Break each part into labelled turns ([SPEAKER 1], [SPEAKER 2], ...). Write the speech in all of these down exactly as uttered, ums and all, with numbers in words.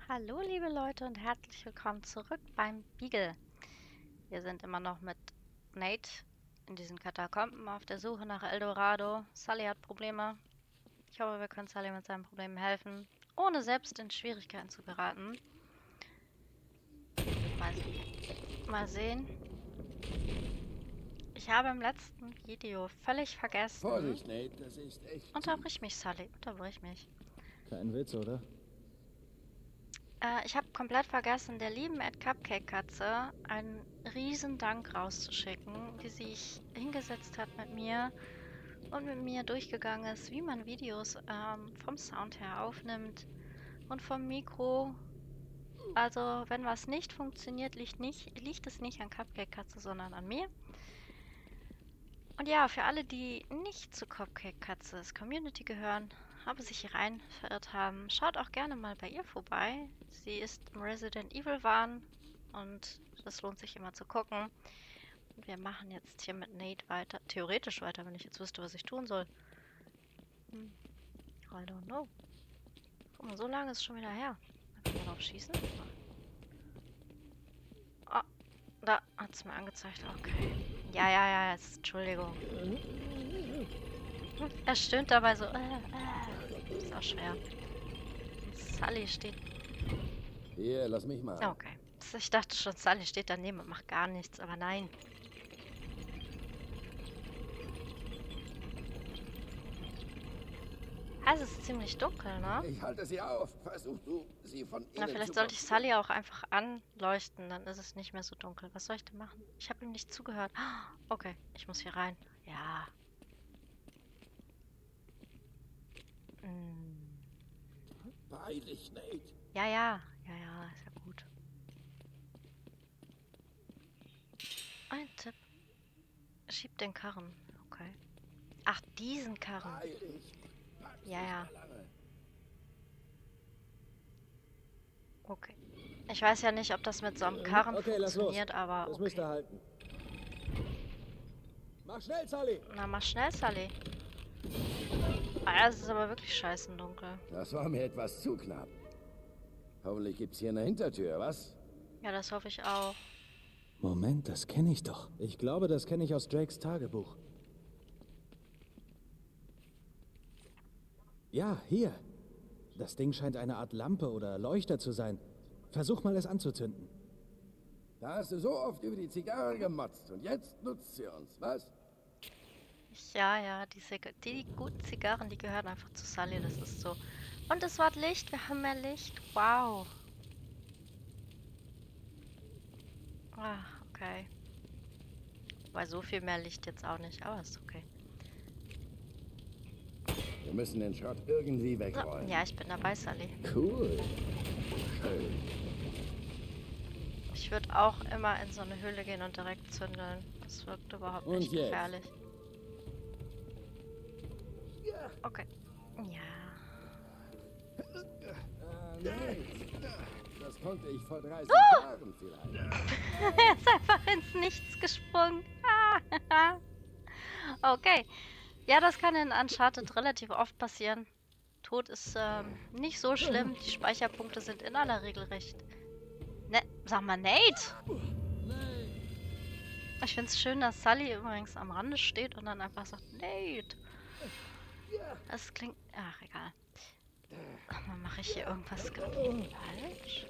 [SPEAKER 1] Hallo liebe Leute und herzlich willkommen zurück beim Beagle. Wir sind immer noch mit Nate in diesen Katakomben auf der Suche nach Eldorado. Sully hat Probleme. Ich hoffe, wir können Sully mit seinen Problemen helfen, ohne selbst in Schwierigkeiten zu geraten. Mal, mal sehen. Ich habe im letzten Video völlig vergessen...
[SPEAKER 2] Vorsicht, Nate, das ist echt...
[SPEAKER 1] Unterbrich mich, Sully, unterbrich mich.
[SPEAKER 3] Kein Witz, oder?
[SPEAKER 1] Äh, ich habe komplett vergessen, der lieben Ed Cupcake Katze einen riesen Dank rauszuschicken, die sich hingesetzt hat mit mir und mit mir durchgegangen ist, wie man Videos ähm, vom Sound her aufnimmt und vom Mikro. Also, wenn was nicht funktioniert, liegt, nicht, liegt es nicht an Cupcake Katze, sondern an mir. Und ja, für alle, die nicht zu Cupcake Katzes Community gehören, aber sich hier rein verirrt haben, schaut auch gerne mal bei ihr vorbei. Sie ist im Resident Evil Wahn und das lohnt sich immer zu gucken. Und wir machen jetzt hier mit Nate weiter, theoretisch weiter, wenn ich jetzt wüsste, was ich tun soll. Hm. I don't know. Guck mal, so lange ist es schon wieder her. Kann man drauf schießen? Oh, da hat es mir angezeigt. Okay. Ja, ja, ja, jetzt, Entschuldigung. Er stöhnt dabei so. Äh, äh. Ist auch schwer. Und Sully steht.
[SPEAKER 2] Hier, lass mich mal.
[SPEAKER 1] Okay. Ich dachte schon, Sully steht daneben und macht gar nichts, aber nein. Also es ist ziemlich dunkel, ne?
[SPEAKER 2] Ich halte sie auf. Versuch du, sie von innen
[SPEAKER 1] Na, vielleicht
[SPEAKER 2] zu
[SPEAKER 1] sollte ich
[SPEAKER 2] blockieren.
[SPEAKER 1] Sully auch einfach anleuchten, dann ist es nicht mehr so dunkel. Was soll ich denn machen? Ich habe ihm nicht zugehört. Okay, ich muss hier rein. Ja. Hm.
[SPEAKER 2] Beeil dich, Nate.
[SPEAKER 1] Ja, ja. Ja, ja, ist ja gut. Ein Tipp. Schieb den Karren. Okay. Ach, diesen Karren.
[SPEAKER 2] Beeil dich. Bleibst
[SPEAKER 1] Ja,
[SPEAKER 2] nicht
[SPEAKER 1] ja.
[SPEAKER 2] mehr lange.
[SPEAKER 1] Okay. Ich weiß ja nicht, ob das mit so einem Karren
[SPEAKER 3] Okay, lass los.
[SPEAKER 1] funktioniert, aber
[SPEAKER 3] Das
[SPEAKER 1] okay.
[SPEAKER 3] müsste halten. Mach schnell, Sully!
[SPEAKER 1] Na, mach schnell, Sully. Ah, es ist aber wirklich scheißen dunkel.
[SPEAKER 2] Das war mir etwas zu knapp. Hoffentlich gibt's hier eine Hintertür, was?
[SPEAKER 1] Ja, das hoffe ich auch.
[SPEAKER 3] Moment, das kenne ich doch. Ich glaube, das kenne ich aus Drakes Tagebuch. Ja, hier. Das Ding scheint eine Art Lampe oder Leuchter zu sein. Versuch mal, es anzuzünden.
[SPEAKER 2] Da hast du so oft über die Zigarre gemotzt und jetzt nutzt sie uns, was?
[SPEAKER 1] Ja, ja, die, Ziga die guten Zigarren, die gehören einfach zu Sully, das ist so. Und es war Licht, wir haben mehr Licht. Wow. Ah, okay. Weil so viel mehr Licht jetzt auch nicht, aber ist okay.
[SPEAKER 2] Wir müssen den Schrott irgendwie
[SPEAKER 1] So,
[SPEAKER 2] wegräumen.
[SPEAKER 1] ja, ich bin dabei, Sully.
[SPEAKER 2] Cool. Schön.
[SPEAKER 1] Ich würde auch immer in so eine Höhle gehen und direkt zündeln. Das wirkt überhaupt
[SPEAKER 3] Und
[SPEAKER 1] nicht
[SPEAKER 3] jetzt?
[SPEAKER 1] gefährlich. Okay. Ja.
[SPEAKER 2] Äh, Nate. Das konnte ich vor dreißig
[SPEAKER 1] Oh!
[SPEAKER 2] Jahren vielleicht.
[SPEAKER 1] Er ist einfach ins Nichts gesprungen. Okay. Ja, das kann in Uncharted relativ oft passieren. Tod ist ähm, nicht so schlimm. Die Speicherpunkte sind in aller Regel recht. Ne, sag mal, Nate! Ich finde es schön, dass Sully übrigens am Rande steht und dann einfach sagt, Nate. Das klingt... Ach, egal. Dann mache ich hier irgendwas falsch.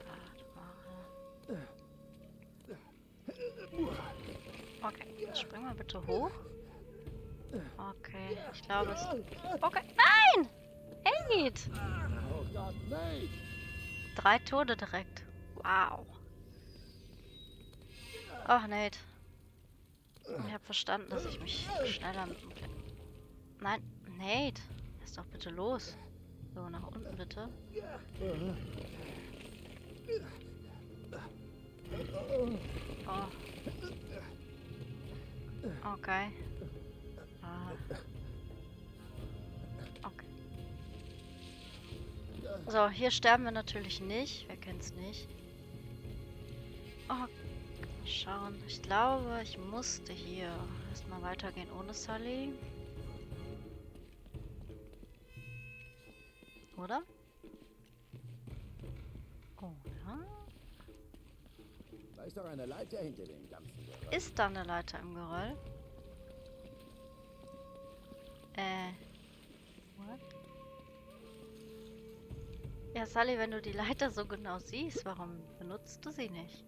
[SPEAKER 1] Warte mal. Okay, jetzt spring mal bitte hoch. Okay, ich glaube es... Okay, nein! Nate!
[SPEAKER 2] Oh Gott, Nate!
[SPEAKER 1] Drei Tode direkt. Wow. Ach, Nate. Ich habe verstanden, dass ich mich schneller... mit dem Kle- Nein, Nate. Lass doch bitte los. So, nach unten bitte. Oh. Okay. Ah. Okay. So, hier sterben wir natürlich nicht. Wer kennt's nicht? Oh, mal schauen. Ich glaube, ich musste hier erstmal weitergehen ohne Sully. Oder? Oh.
[SPEAKER 2] Da ist doch eine Leiter hinter dem ganzen Geröll.
[SPEAKER 1] Ist da eine Leiter im Geröll? Äh. What? Ja, Sully, wenn du die Leiter so genau siehst, warum benutzt du sie nicht?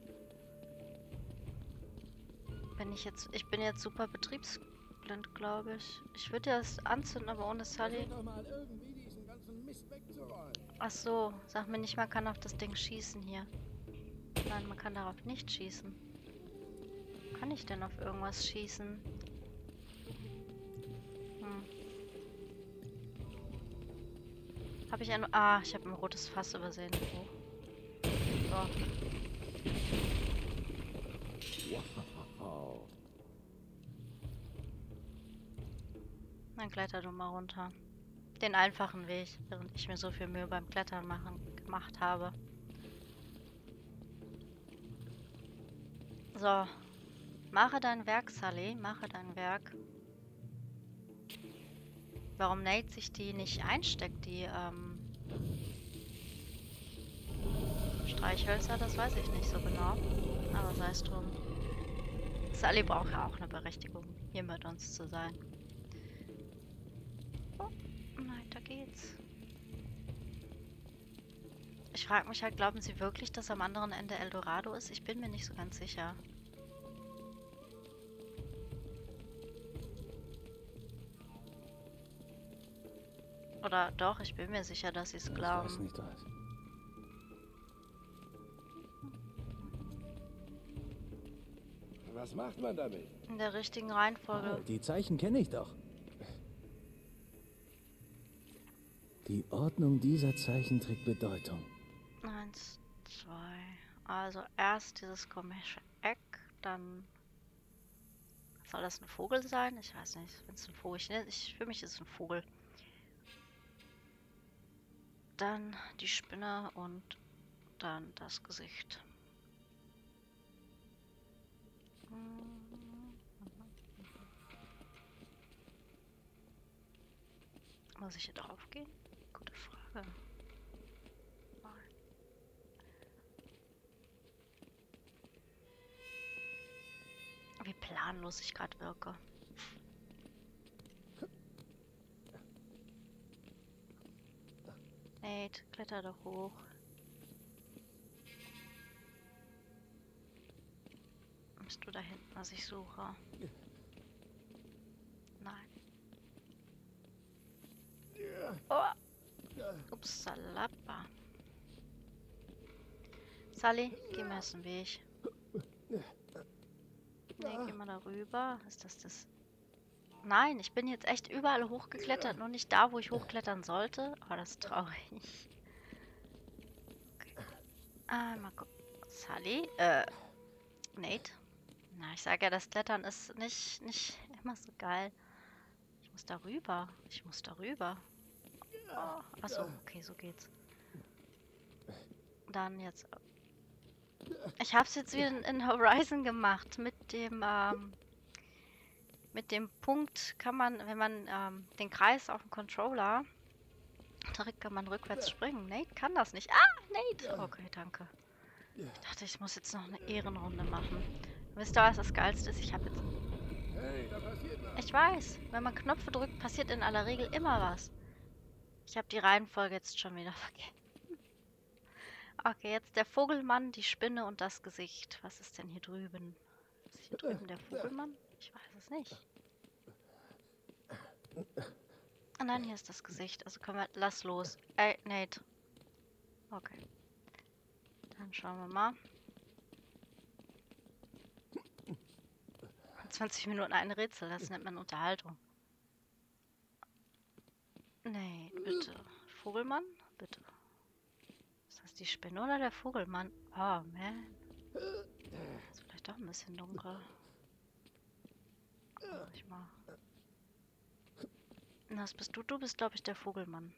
[SPEAKER 1] Wenn ich jetzt... Ich bin jetzt super betriebsblind, glaube ich. Ich würde ja das anzünden, aber ohne Sully...
[SPEAKER 2] Versuch doch mal irgendwie diesen ganzen Mist wegzuräumen.
[SPEAKER 1] Ach so, sag mir nicht, man kann auf das Ding schießen hier. Nein, man kann darauf nicht schießen. Kann ich denn auf irgendwas schießen? Hm. Habe ich ein... Ah, ich habe ein rotes Fass übersehen. Oh. So.
[SPEAKER 2] Wow.
[SPEAKER 1] Dann kletter du mal runter. Den einfachen Weg, während ich mir so viel Mühe beim Klettern machen, gemacht habe. So. Mache dein Werk, Sully. Mache dein Werk. Warum Nate sich die nicht einsteckt, die ähm, Streichhölzer, das weiß ich nicht so genau. Aber sei es drum. Sully braucht ja auch eine Berechtigung, hier mit uns zu sein. Oh, weiter geht's. Ich frage mich halt, glauben Sie wirklich, dass am anderen Ende Eldorado ist? Ich bin mir nicht so ganz sicher. Oder doch, ich bin mir sicher, dass sie es
[SPEAKER 3] Ich weiß
[SPEAKER 1] glauben.
[SPEAKER 3] nicht was.
[SPEAKER 2] Was macht man damit?
[SPEAKER 1] In der richtigen
[SPEAKER 3] Ah,
[SPEAKER 1] Reihenfolge.
[SPEAKER 3] die Zeichen kenne ich doch. Die Ordnung dieser Zeichen trägt Bedeutung.
[SPEAKER 1] Eins, zwei. Also erst dieses komische Eck, dann... Soll das ein Vogel sein? Ich weiß nicht. Wenn es ein Vogel ist. Ich, für mich ist es ein Vogel. Dann die Spinne und dann das Gesicht. Muss ich hier drauf gehen? Gute Frage. Nein. Wie planlos ich gerade wirke. Nate, kletter doch hoch. Bist du da hinten, was ich suche? Nein. Oh! Ups, Salapa. Sully, geh mir aus dem Weg. Nee, geh mal darüber. Ist das das? Nein, ich bin jetzt echt überall hochgeklettert, nur nicht da, wo ich hochklettern sollte. Oh, das ist traurig. Okay. Ah, mal gucken. Sully? Äh, Nate? Na, ich sage ja, das Klettern ist nicht, nicht immer so geil. Ich muss darüber. Ich muss darüber. Oh, achso, okay, so geht's. Dann jetzt... Ich hab's jetzt wieder in, in Horizon gemacht. Mit dem, ähm... Mit dem Punkt kann man, wenn man ähm, den Kreis auf dem Controller drückt, kann man rückwärts springen. Nate kann das nicht. Ah, Nate! Okay, danke. Ich dachte, ich muss jetzt noch eine Ehrenrunde machen. Wisst ihr, was das Geilste ist? Ich habe jetzt...
[SPEAKER 2] Hey, da passiert was.
[SPEAKER 1] Ich weiß, wenn man Knöpfe drückt, passiert in aller Regel immer was. Ich habe die Reihenfolge jetzt schon wieder vergessen. Okay, jetzt der Vogelmann, die Spinne und das Gesicht. Was ist denn hier drüben? Ist hier drüben der Vogelmann? Ich weiß es nicht. Ah nein, hier ist das Gesicht. Also können wir... Lass los. Ey, Nate. Okay. Dann schauen wir mal. zwanzig Minuten ein Rätsel, das nennt man Unterhaltung. Nee, bitte. Vogelmann? Bitte. Ist das die Spinne oder der Vogelmann? Oh, man. Ist vielleicht doch ein bisschen dunkel. Mach ich mal. Was bist du? Du bist, glaube ich, der Vogelmann.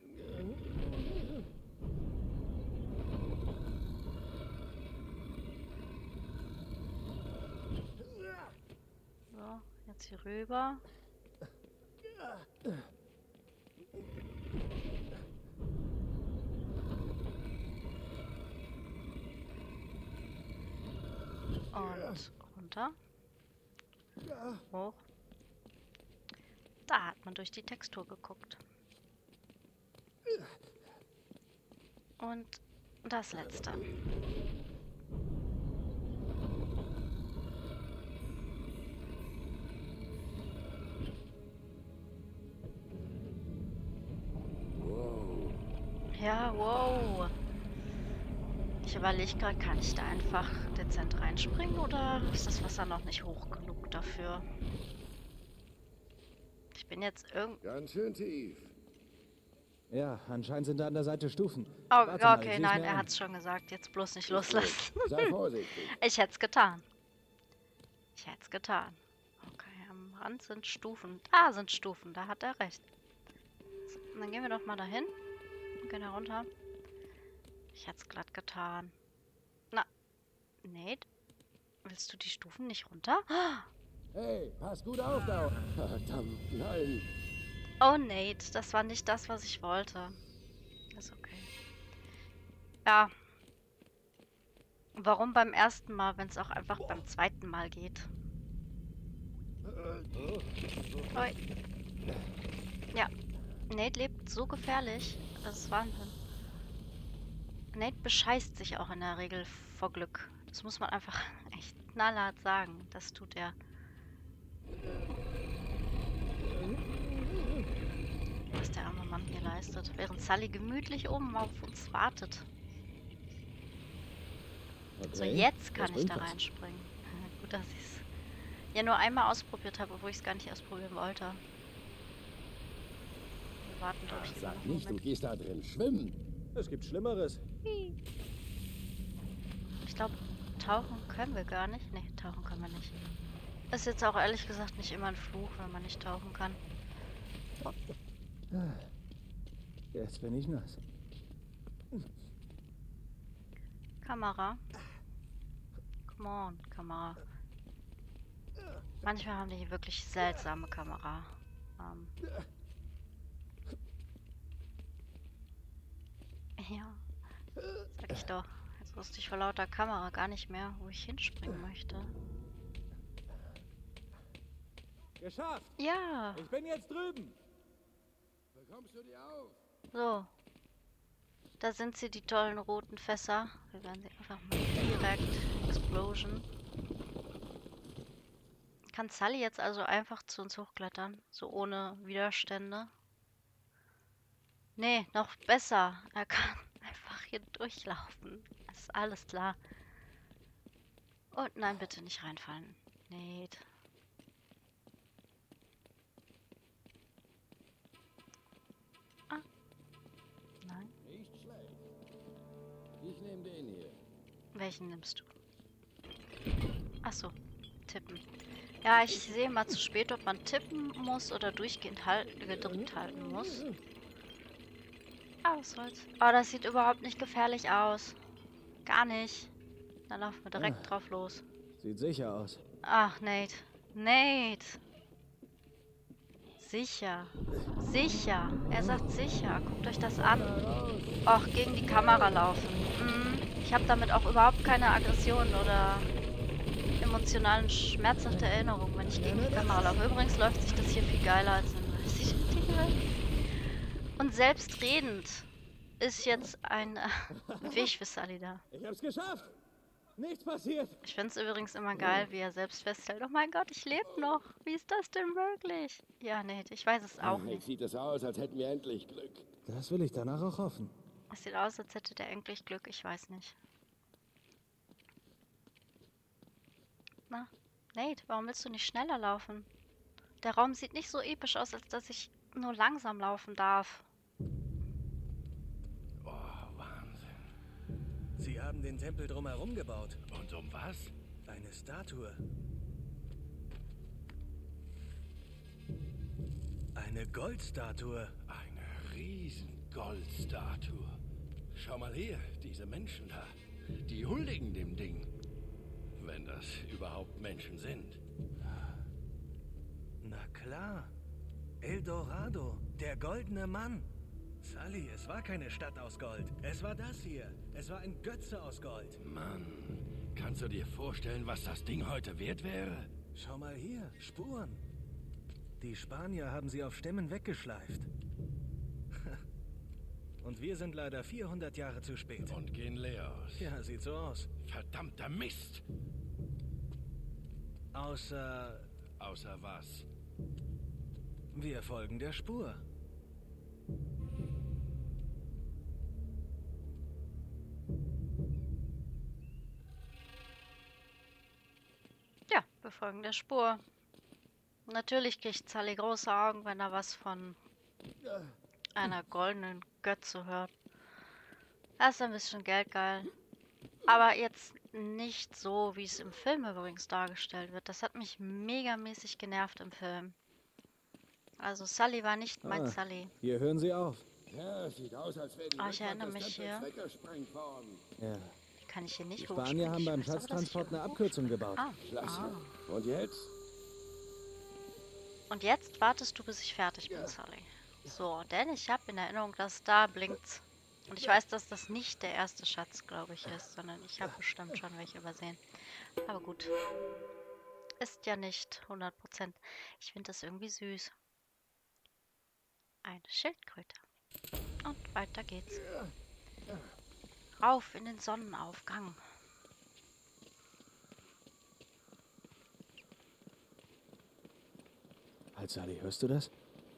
[SPEAKER 1] So, jetzt hier rüber. Und runter. Hoch. Da hat man durch die Textur geguckt. Und das letzte. Ja, wow. Ich überlege gerade, kann ich da einfach dezent reinspringen oder ist das Wasser noch nicht hoch genug dafür? Ich bin jetzt irgendwie...
[SPEAKER 2] Ganz schön tief.
[SPEAKER 3] Ja, anscheinend sind da an der Seite Stufen.
[SPEAKER 1] Oh,
[SPEAKER 3] Warte mal,
[SPEAKER 1] okay,
[SPEAKER 3] sieh's
[SPEAKER 1] nein,
[SPEAKER 3] mir
[SPEAKER 1] er
[SPEAKER 3] an.
[SPEAKER 1] hat's schon gesagt. Jetzt bloß nicht loslassen.
[SPEAKER 2] Sei vorsichtig.
[SPEAKER 1] Ich hätte es getan. Ich hätte es getan. Okay, am Rand sind Stufen. Da sind Stufen, da hat er recht. So, dann gehen wir doch mal dahin. Und gehen da runter. Ich hätte es glatt getan. Na, Nate? Willst du die Stufen nicht runter?
[SPEAKER 2] Hey, pass gut auf da. Verdammt, nein.
[SPEAKER 1] Oh, Nate, das war nicht das, was ich wollte. Ist okay. Ja. Warum beim ersten Mal, wenn es auch einfach beim zweiten Mal geht? Oi. Ja. Nate lebt so gefährlich. Das ist Wahnsinn. Nate bescheißt sich auch in der Regel vor Glück. Das muss man einfach echt knallhart sagen. Das tut er. Was der arme Mann hier leistet. Während Sully gemütlich oben auf uns wartet.
[SPEAKER 3] Okay.
[SPEAKER 1] So, jetzt kann
[SPEAKER 3] Was
[SPEAKER 1] ich
[SPEAKER 3] bringt
[SPEAKER 1] da
[SPEAKER 3] das?
[SPEAKER 1] reinspringen. Gut, dass ich es ja nur einmal ausprobiert habe, obwohl ich es gar nicht ausprobieren wollte. Wir warten, glaube ich, immer noch
[SPEAKER 2] Sag
[SPEAKER 1] einen
[SPEAKER 2] nicht, du
[SPEAKER 1] Moment.
[SPEAKER 2] gehst da drin schwimmen.
[SPEAKER 3] Es gibt Schlimmeres.
[SPEAKER 1] Ich glaube, tauchen können wir gar nicht. Ne, tauchen können wir nicht. Ist jetzt auch ehrlich gesagt nicht immer ein Fluch, wenn man nicht tauchen kann.
[SPEAKER 3] Jetzt bin ich nass.
[SPEAKER 1] Kamera. Come on, Kamera. Manchmal haben die wirklich seltsame Kamera. Ähm. Ja, sag ich doch. Jetzt wusste ich vor lauter Kamera gar nicht mehr, wo ich hinspringen möchte.
[SPEAKER 3] Geschafft!
[SPEAKER 1] Ja,
[SPEAKER 3] Ich bin jetzt drüben!
[SPEAKER 2] Bekommst du die auf?
[SPEAKER 1] so. Da sind sie, die tollen roten Fässer. Wir werden sie einfach mal direkt Explosion. Kann Sully jetzt also einfach zu uns hochklettern? So ohne Widerstände? Nee, noch besser. Er kann einfach hier durchlaufen. Das ist alles klar. Und nein, bitte nicht reinfallen. Nate. Ah. Nein.
[SPEAKER 2] Nicht schlecht. Ich nehme den hier.
[SPEAKER 1] Welchen nimmst du? Ach so, tippen. Ja, ich sehe mal zu spät, ob man tippen muss oder durchgehend halt, gedrückt halten muss. Ah, was soll's. Oh, das sieht überhaupt nicht gefährlich aus. Gar nicht. Dann laufen wir direkt
[SPEAKER 3] Ah.
[SPEAKER 1] drauf los.
[SPEAKER 3] Sieht sicher aus.
[SPEAKER 1] Ach, Nate. Nate. Sicher. Sicher. Er sagt sicher. Guckt euch das an. Och, gegen die Kamera laufen. Mhm. Ich habe damit auch überhaupt keine Aggression oder emotionalen, schmerzhafte Erinnerungen, wenn ich gegen die Kamera laufe. Übrigens läuft sich das hier viel geiler als in Resident Evil. Und selbstredend ist jetzt ein äh, Weg für Sully da.
[SPEAKER 3] Ich hab's geschafft! Nichts passiert!
[SPEAKER 1] Ich finde es übrigens immer geil, wie er selbst festhält. Oh mein Gott, ich lebe noch. Wie ist das denn wirklich? Ja, Nate, ich weiß es auch
[SPEAKER 2] Jetzt
[SPEAKER 1] nicht.
[SPEAKER 2] sieht es aus, als hätten wir endlich Glück.
[SPEAKER 3] Das will ich danach auch hoffen.
[SPEAKER 1] Es sieht aus, als hätte der endlich Glück. Ich weiß nicht. Na, Nate, warum willst du nicht schneller laufen? Der Raum sieht nicht so episch aus, als dass ich nur langsam laufen darf.
[SPEAKER 2] Oh, Wahnsinn.
[SPEAKER 4] Sie haben den Tempel drumherum gebaut.
[SPEAKER 2] Und um was?
[SPEAKER 4] Eine Statue. Eine Goldstatue.
[SPEAKER 2] Eine riesen Goldstatue. Schau mal her, diese Menschen da. Die huldigen dem Ding. Wenn das überhaupt Menschen sind.
[SPEAKER 4] Na klar. El Dorado, der goldene Mann. Sully, es war keine Stadt aus Gold. Es war das hier. Es war ein Götze aus Gold.
[SPEAKER 2] Mann, Kannst du dir vorstellen, was das Ding heute wert wäre?
[SPEAKER 4] Schau mal hier, Spuren. Die Spanier haben sie auf Stämmen weggeschleift. Und wir sind leider vierhundert Jahre zu spät.
[SPEAKER 2] Und gehen leer aus.
[SPEAKER 4] Ja, sieht so aus.
[SPEAKER 2] Verdammter Mist!
[SPEAKER 4] Außer
[SPEAKER 2] Außer was?
[SPEAKER 4] wir folgen der Spur.
[SPEAKER 1] Ja, wir folgen der Spur. Natürlich kriegt Sully große Augen, wenn er was von einer goldenen Götze hört. Er ist ein bisschen geldgeil. Aber jetzt nicht so, wie es im Film übrigens dargestellt wird. Das hat mich megamäßig genervt im Film. Also Sully war nicht mein
[SPEAKER 3] Ah,
[SPEAKER 1] Sully.
[SPEAKER 3] Hier hören Sie auf.
[SPEAKER 5] Ja, sieht aus, als wäre die
[SPEAKER 1] Ah, ich
[SPEAKER 5] Rückwand
[SPEAKER 1] erinnere
[SPEAKER 5] des
[SPEAKER 1] mich
[SPEAKER 5] Tempels
[SPEAKER 1] hier.
[SPEAKER 5] weggesprengt worden.
[SPEAKER 3] Ja.
[SPEAKER 1] Wie kann ich hier nicht
[SPEAKER 3] Die Spanier haben beim Schatztransport eine Abkürzung gebaut.
[SPEAKER 1] Ah,
[SPEAKER 5] Klasse.
[SPEAKER 1] ah.
[SPEAKER 5] Und jetzt?
[SPEAKER 1] Und jetzt wartest du, bis ich fertig bin, Sully. So, denn ich habe in Erinnerung, dass da blinkt. Und ich weiß, dass das nicht der erste Schatz, glaube ich, ist, sondern ich habe bestimmt schon welche übersehen. Aber gut. Ist ja nicht hundert Prozent. Ich finde das irgendwie süß. Eine Schildkröte. Und weiter geht's. Rauf in den Sonnenaufgang.
[SPEAKER 3] Halt, Sully, hörst du das?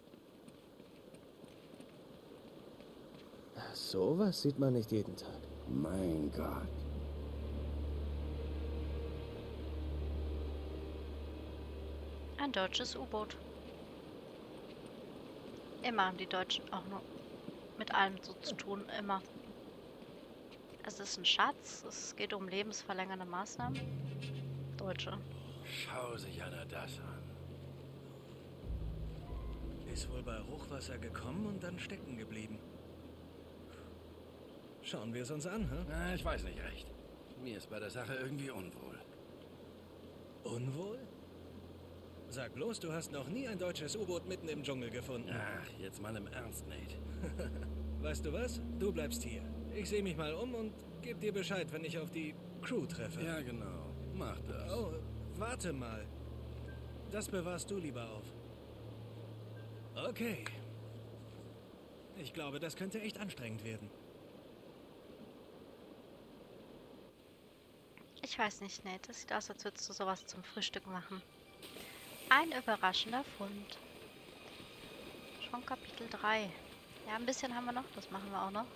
[SPEAKER 3] Sowas sieht man nicht jeden Tag.
[SPEAKER 5] Mein Gott.
[SPEAKER 1] Ein deutsches U-Boot. Immer haben die Deutschen auch nur mit allem so zu tun, immer. Es ist ein Schatz, es geht um lebensverlängernde Maßnahmen. Deutsche.
[SPEAKER 2] Schau sich einer das an.
[SPEAKER 4] Ist wohl bei Hochwasser gekommen und dann stecken geblieben. Schauen wir es uns an, hä?
[SPEAKER 2] Na, ich weiß nicht recht. Mir ist bei der Sache irgendwie unwohl.
[SPEAKER 4] Unwohl? Sag bloß, du hast noch nie ein deutsches U-Boot mitten im Dschungel gefunden.
[SPEAKER 2] Ach, jetzt mal im Ernst, Nate.
[SPEAKER 4] Weißt du was? Du bleibst hier. Ich sehe mich mal um und gebe dir Bescheid, wenn ich auf die Crew treffe.
[SPEAKER 2] Ja, genau. Mach das.
[SPEAKER 4] Oh, warte mal. Das bewahrst du lieber auf. Okay. Ich glaube, das könnte echt anstrengend werden.
[SPEAKER 1] Ich weiß nicht, Nate. Das sieht aus, als würdest du sowas zum Frühstück machen. Ein überraschender Fund. Schon Kapitel drei. Ja, ein bisschen haben wir noch. Das machen wir auch noch.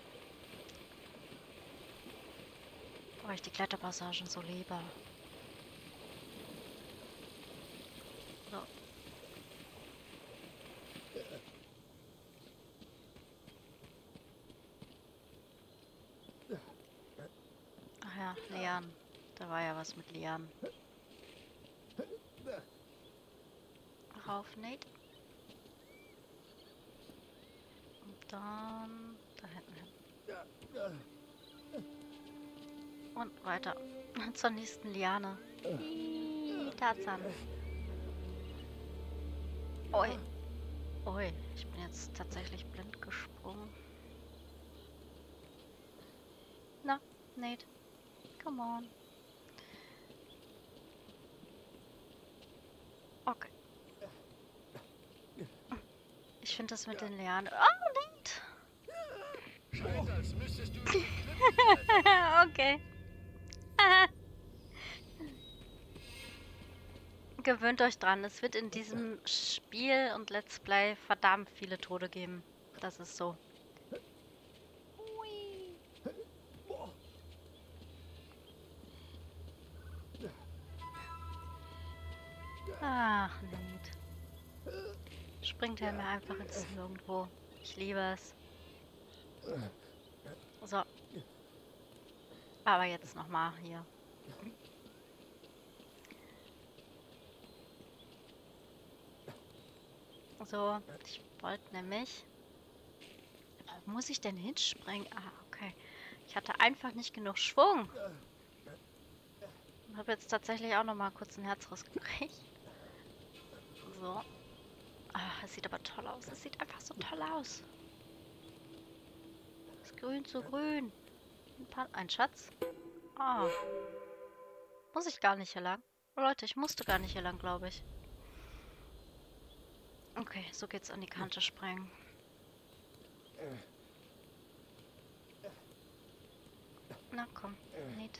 [SPEAKER 1] Weil ich die Kletterpassagen so liebe. So. Ach ja, Lianen. Da war ja was mit Lianen. Rauf, Nate. Und dann da hinten hin. Und weiter. Zur nächsten Liane. Ih, Tarzan. Ui. Ui, ich bin jetzt tatsächlich blind gesprungen. Na, Nate. Come on. Okay. Ich finde das mit den Lianen. Oh, Nate!
[SPEAKER 2] Scheint, als müsstest du...
[SPEAKER 1] Okay. Gewöhnt euch dran, es wird in diesem Spiel und Let's Play verdammt viele Tode geben. Das ist so. Hui. Ach, Nate. Springt er mir einfach ins Nirgendwo. Ich liebe es. So. Aber jetzt nochmal hier. So, ich wollte nämlich... Wo muss ich denn hinspringen? Ah, okay. Ich hatte einfach nicht genug Schwung. Ich habe jetzt tatsächlich auch nochmal kurz ein Herz rausgekriegt. So. Ah, es sieht aber toll aus. Es sieht einfach so toll aus. Das Grün zu grün. Ein, paar, ein Schatz. Ah. Muss ich gar nicht hier lang? Oh, Leute, ich musste gar nicht hier lang, glaube ich. Okay, so geht's an die Kante sprengen. Na komm, nicht.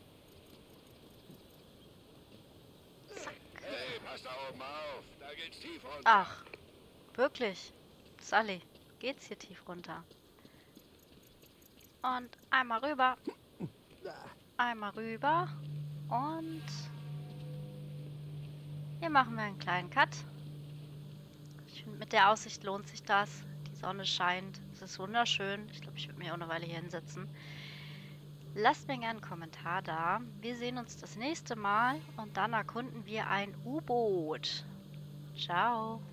[SPEAKER 1] Zack.
[SPEAKER 2] Hey, pass da oben auf. Da geht's tief runter.
[SPEAKER 1] Ach, wirklich? Sully, geht's hier tief runter? Und einmal rüber. Einmal rüber. Und hier machen wir einen kleinen Cut. Ich finde, mit der Aussicht lohnt sich das. Die Sonne scheint. Es ist wunderschön. Ich glaube, ich würde mich auch eine Weile hier hinsetzen. Lasst mir gerne einen Kommentar da. Wir sehen uns das nächste Mal und dann erkunden wir ein U-Boot. Ciao.